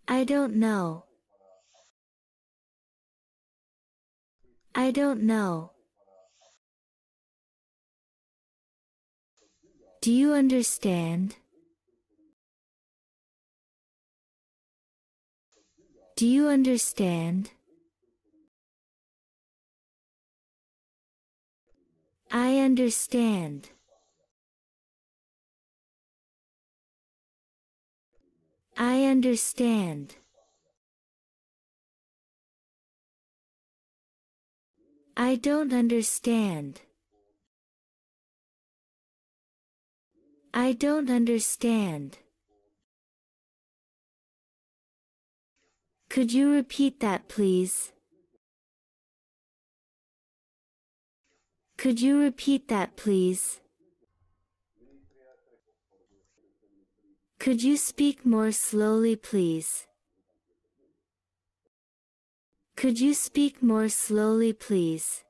I don't know. I don't know. Do you understand? Do you understand? I understand. I understand. I don't understand. I don't understand. Could you repeat that, please? Could you repeat that, please? Could you speak more slowly, please? Could you speak more slowly, please?